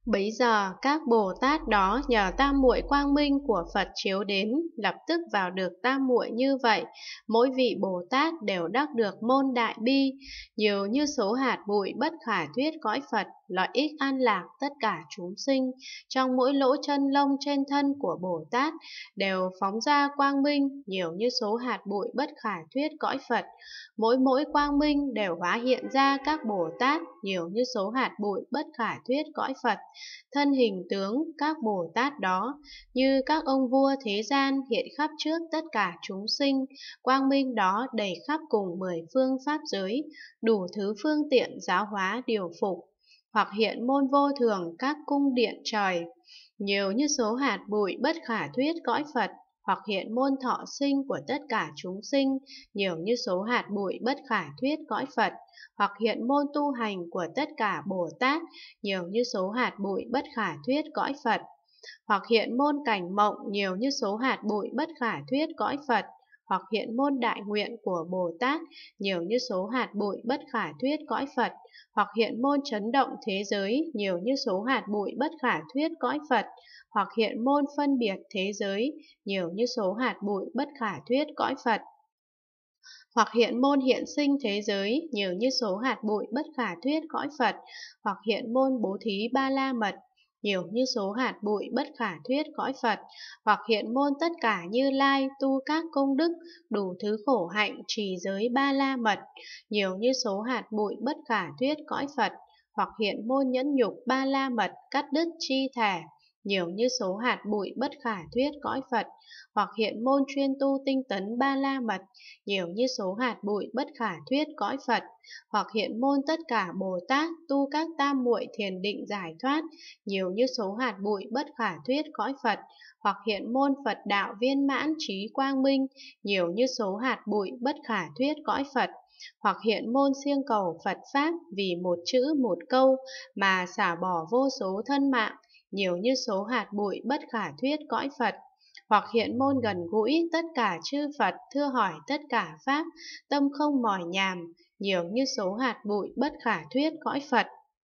Bấy giờ các Bồ Tát đó nhờ tam muội quang minh của Phật chiếu đến, lập tức vào được tam muội như vậy. Mỗi vị Bồ Tát đều đắc được môn đại bi, nhiều như số hạt bụi bất khả thuyết cõi Phật, lợi ích an lạc tất cả chúng sinh. Trong mỗi lỗ chân lông trên thân của Bồ Tát đều phóng ra quang minh, nhiều như số hạt bụi bất khả thuyết cõi Phật. Mỗi mỗi quang minh đều hóa hiện ra các Bồ Tát, nhiều như số hạt bụi bất khả thuyết cõi Phật. Thân hình tướng các Bồ Tát đó như các ông vua thế gian hiện khắp trước tất cả chúng sinh, quang minh đó đầy khắp cùng 10 phương pháp giới, đủ thứ phương tiện giáo hóa điều phục, hoặc hiện môn vô thường các cung điện trời, nhiều như số hạt bụi bất khả thuyết cõi Phật, hoặc hiện môn thọ sinh của tất cả chúng sinh, nhiều như số hạt bụi bất khả thuyết cõi Phật, hoặc hiện môn tu hành của tất cả Bồ Tát, nhiều như số hạt bụi bất khả thuyết cõi Phật, hoặc hiện môn cảnh mộng, nhiều như số hạt bụi bất khả thuyết cõi Phật, hoặc hiện môn đại nguyện của Bồ Tát, nhiều như số hạt bụi bất khả thuyết cõi Phật, hoặc hiện môn chấn động thế giới, nhiều như số hạt bụi bất khả thuyết cõi Phật, hoặc hiện môn phân biệt thế giới, nhiều như số hạt bụi bất khả thuyết cõi Phật, hoặc hiện môn hiện sinh thế giới, nhiều như số hạt bụi bất khả thuyết cõi Phật, hoặc hiện môn bố thí ba la mật, nhiều như số hạt bụi bất khả thuyết cõi Phật, hoặc hiện môn tất cả Như Lai tu các công đức, đủ thứ khổ hạnh trì giới ba la mật, nhiều như số hạt bụi bất khả thuyết cõi Phật, hoặc hiện môn nhẫn nhục ba la mật cắt đứt chi thể, nhiều như số hạt bụi bất khả thuyết cõi Phật, hoặc hiện môn chuyên tu tinh tấn ba la mật, nhiều như số hạt bụi bất khả thuyết cõi Phật, hoặc hiện môn tất cả Bồ Tát tu các tam muội thiền định giải thoát, nhiều như số hạt bụi bất khả thuyết cõi Phật, hoặc hiện môn Phật đạo viên mãn trí quang minh, nhiều như số hạt bụi bất khả thuyết cõi Phật, hoặc hiện môn siêng cầu Phật Pháp vì một chữ một câu mà xả bỏ vô số thân mạng, nhiều như số hạt bụi bất khả thuyết cõi Phật, hoặc hiện môn gần gũi tất cả chư Phật thưa hỏi tất cả Pháp, tâm không mỏi nhàm, nhiều như số hạt bụi bất khả thuyết cõi Phật.